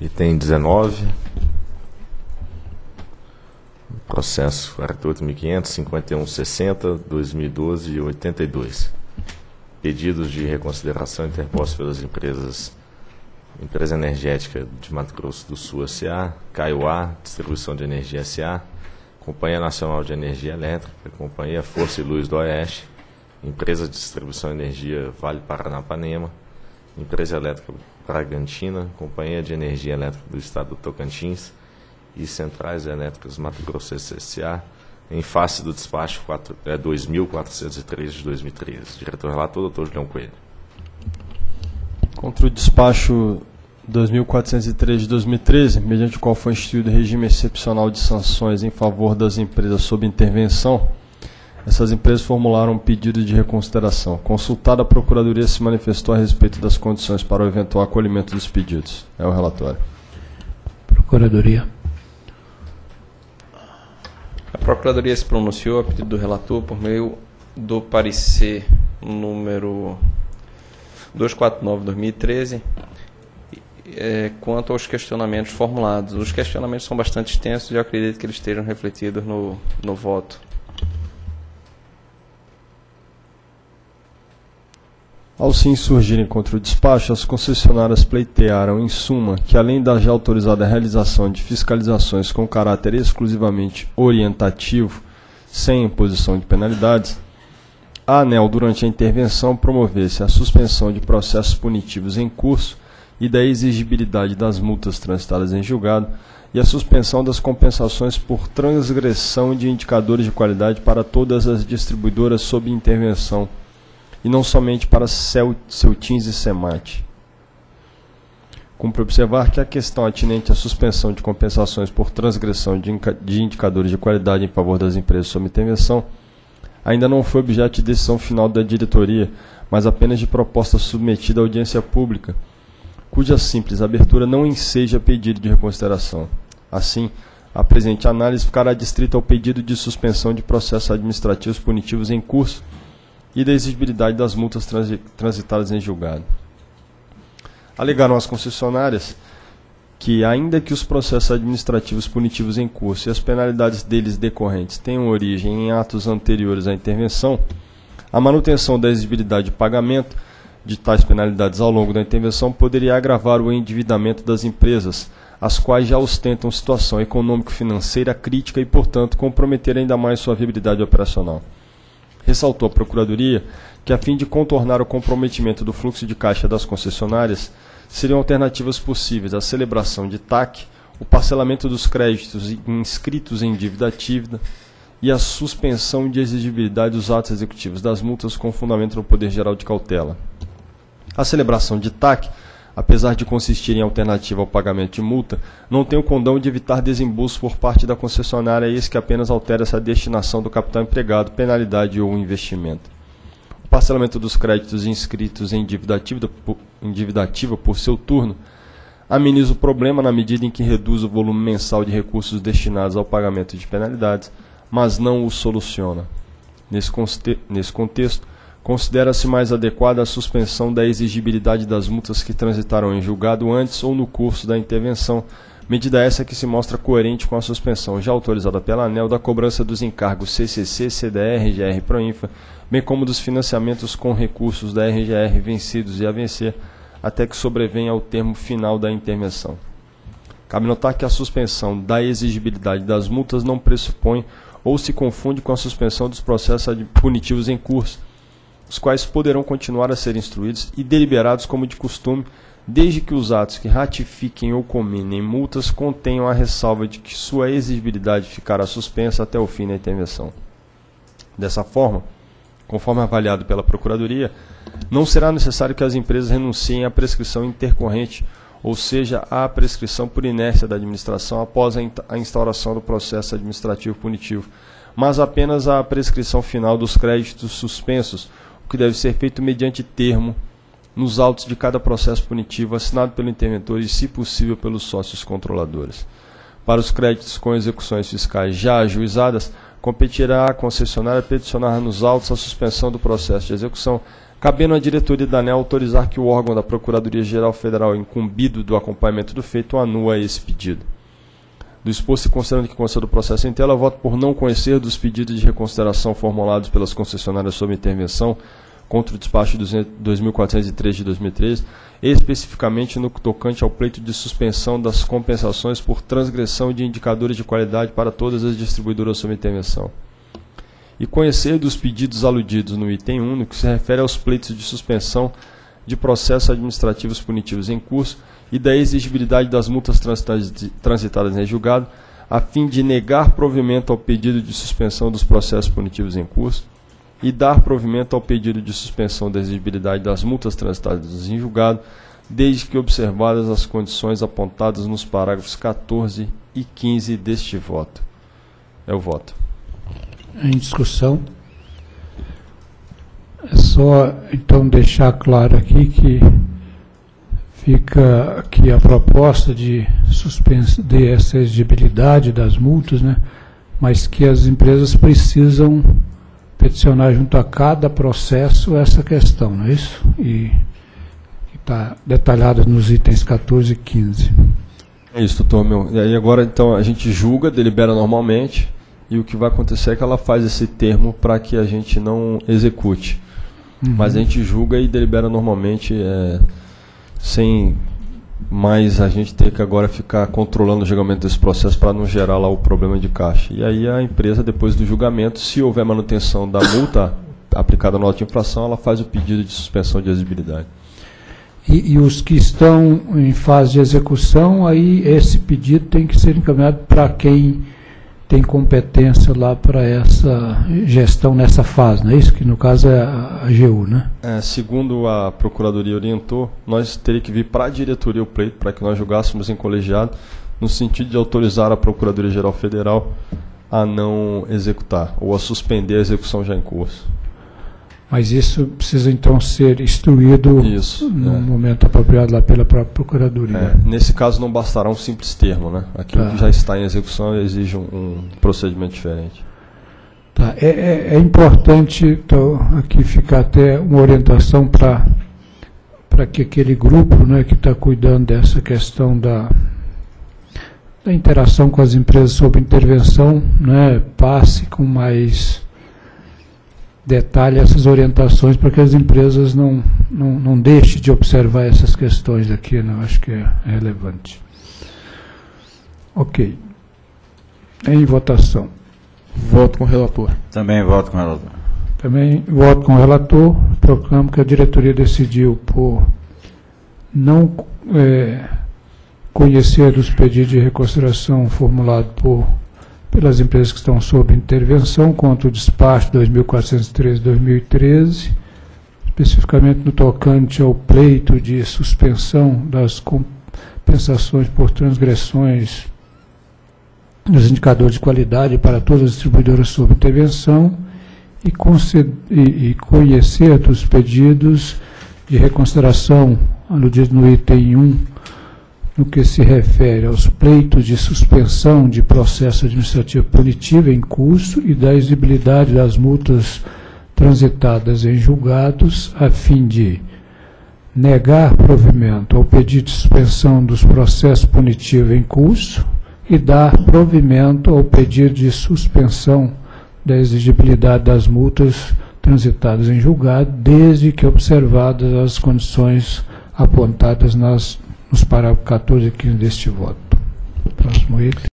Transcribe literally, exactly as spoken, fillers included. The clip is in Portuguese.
Item dezenove. Processo quarenta e oito mil quinhentos, cinquenta e um sessenta, dois mil e doze e oitenta e dois. Pedidos de reconsideração interpostos pelas empresas Empresa Energética de Mato Grosso do Sul S A, Kaiowá, Distribuição de Energia S A, Companhia Nacional de Energia Elétrica, Companhia Força e Luz do Oeste, Empresa de Distribuição de Energia Vale Paranapanema, Empresa Elétrica Bragantina, Companhia de Energia Elétrica do Estado do Tocantins e Centrais Elétricas Mato Grosso S A, em face do despacho dois mil quatrocentos e três de dois mil e treze. Diretor-relator, doutor Julião Coelho. Contra o despacho dois mil quatrocentos e três de dois mil e treze, mediante o qual foi instituído o regime excepcional de sanções em favor das empresas sob intervenção, essas empresas formularam um pedido de reconsideração. Consultada, a Procuradoria se manifestou a respeito das condições para o eventual acolhimento dos pedidos. É o relatório. Procuradoria. A Procuradoria se pronunciou a pedido do relator por meio do parecer número duzentos e quarenta e nove de dois mil e treze, é, quanto aos questionamentos formulados. Os questionamentos são bastante extensos e eu acredito que eles estejam refletidos no, no voto. Ao se insurgirem contra o despacho, as concessionárias pleitearam, em suma, que além da já autorizada realização de fiscalizações com caráter exclusivamente orientativo, sem imposição de penalidades, a ANEEL, durante a intervenção, promovesse a suspensão de processos punitivos em curso e da exigibilidade das multas transitadas em julgado e a suspensão das compensações por transgressão de indicadores de qualidade para todas as distribuidoras sob intervenção, e não somente para Ceutins e Semate. Cumpre observar que a questão atinente à suspensão de compensações por transgressão de indicadores de qualidade em favor das empresas sob intervenção ainda não foi objeto de decisão final da diretoria, mas apenas de proposta submetida à audiência pública, cuja simples abertura não enseja pedido de reconsideração. Assim, a presente análise ficará distrita ao pedido de suspensão de processos administrativos punitivos em curso e da exigibilidade das multas transitadas em julgado. Alegaram as concessionárias que, ainda que os processos administrativos punitivos em curso e as penalidades deles decorrentes tenham origem em atos anteriores à intervenção, a manutenção da exigibilidade de pagamento de tais penalidades ao longo da intervenção poderia agravar o endividamento das empresas, as quais já ostentam situação econômico-financeira crítica e, portanto, comprometer ainda mais sua viabilidade operacional. Ressaltou a Procuradoria que, a fim de contornar o comprometimento do fluxo de caixa das concessionárias, seriam alternativas possíveis a celebração de T A C, o parcelamento dos créditos inscritos em dívida ativa e a suspensão de exigibilidade dos atos executivos das multas com fundamento no Poder Geral de Cautela. A celebração de T A C, apesar de consistir em alternativa ao pagamento de multa, não tem o condão de evitar desembolso por parte da concessionária, eis que apenas altera essa destinação do capital empregado, penalidade ou investimento. O parcelamento dos créditos inscritos em dívida ativa, em dívida ativa por seu turno ameniza o problema na medida em que reduz o volume mensal de recursos destinados ao pagamento de penalidades, mas não o soluciona. Nesse, nesse contexto, considera-se mais adequada a suspensão da exigibilidade das multas que transitaram em julgado antes ou no curso da intervenção, medida essa que se mostra coerente com a suspensão já autorizada pela ANEEL da cobrança dos encargos C C C, C D R, G R Proinfa, bem como dos financiamentos com recursos da R G R vencidos e a vencer, até que sobrevenha ao termo final da intervenção. Cabe notar que a suspensão da exigibilidade das multas não pressupõe ou se confunde com a suspensão dos processos punitivos em curso, os quais poderão continuar a ser instruídos e deliberados como de costume, desde que os atos que ratifiquem ou cominem multas contenham a ressalva de que sua exigibilidade ficará suspensa até o fim da intervenção. Dessa forma, conforme avaliado pela Procuradoria, não será necessário que as empresas renunciem à prescrição intercorrente, ou seja, à prescrição por inércia da administração após a instauração do processo administrativo punitivo, mas apenas à prescrição final dos créditos suspensos, o que deve ser feito mediante termo nos autos de cada processo punitivo assinado pelo interventor e, se possível, pelos sócios controladores. Para os créditos com execuções fiscais já ajuizadas, competirá à concessionária peticionar nos autos a suspensão do processo de execução, cabendo à diretoria da ANEEL autorizar que o órgão da Procuradoria-Geral Federal incumbido do acompanhamento do feito anua esse pedido. Do exposto e considerando que consta do processo em tela, voto por não conhecer dos pedidos de reconsideração formulados pelas concessionárias sob intervenção contra o despacho dois mil quatrocentos e três de dois mil e treze, especificamente no tocante ao pleito de suspensão das compensações por transgressão de indicadores de qualidade para todas as distribuidoras sob intervenção. E conhecer dos pedidos aludidos no item um, no que se refere aos pleitos de suspensão de processos administrativos punitivos em curso e da exigibilidade das multas transitadas em julgado, a fim de negar provimento ao pedido de suspensão dos processos punitivos em curso e dar provimento ao pedido de suspensão da exigibilidade das multas transitadas em julgado, desde que observadas as condições apontadas nos parágrafos quatorze e quinze deste voto. É o voto. Em discussão. É só, então, deixar claro aqui que fica aqui a proposta de suspensão dessa exigibilidade das multas, né? Mas que as empresas precisam peticionar junto a cada processo essa questão, não é isso? E está detalhado nos itens quatorze e quinze. É isso, doutor. Meu. E aí agora, então, a gente julga, delibera normalmente, e o que vai acontecer é que ela faz esse termo para que a gente não execute. Uhum. Mas a gente julga e delibera normalmente, é, sem mais a gente ter que agora ficar controlando o julgamento desse processo para não gerar lá o problema de caixa. E aí a empresa, depois do julgamento, se houver manutenção da multa aplicada na nota de infração, ela faz o pedido de suspensão de exigibilidade. E, e os que estão em fase de execução, aí esse pedido tem que ser encaminhado para quem tem competência lá para essa gestão nessa fase, não é isso? Que no caso é a A G U, né? É, segundo a Procuradoria orientou, nós teríamos que vir para a diretoria o pleito para que nós julgássemos em colegiado, no sentido de autorizar a Procuradoria-Geral Federal a não executar ou a suspender a execução já em curso. Mas isso precisa então ser instruído isso, no é. momento apropriado lá pela própria Procuradoria. É, nesse caso não bastará um simples termo, né? Aquilo tá. que já está em execução exige um, um procedimento diferente. Tá. É, é, é importante então, aqui ficar até uma orientação para para que aquele grupo, né, que está cuidando dessa questão da, da interação com as empresas sob intervenção, né, passe com mais detalhe essas orientações para que as empresas não, não, não deixem de observar essas questões aqui, né? Eu acho que é, é relevante. Ok. Em votação. Voto com o relator. Também voto com o relator. Também voto com o relator. Proclamo que a diretoria decidiu por não é, conhecer os pedidos de reconsideração formulados por pelas empresas que estão sob intervenção contra o despacho dois mil quatrocentos e treze de dois mil e treze, especificamente no tocante ao pleito de suspensão das compensações por transgressões dos indicadores de qualidade para todas as distribuidoras sob intervenção e, e, e conhecer dos pedidos de reconsideração aludidos no item um, no que se refere aos pleitos de suspensão de processo administrativo punitivo em curso e da exigibilidade das multas transitadas em julgados, a fim de negar provimento ao pedido de suspensão dos processos punitivos em curso e dar provimento ao pedido de suspensão da exigibilidade das multas transitadas em julgado, desde que observadas as condições apontadas nas nos parágrafos quatorze e quinze deste voto. Próximo item.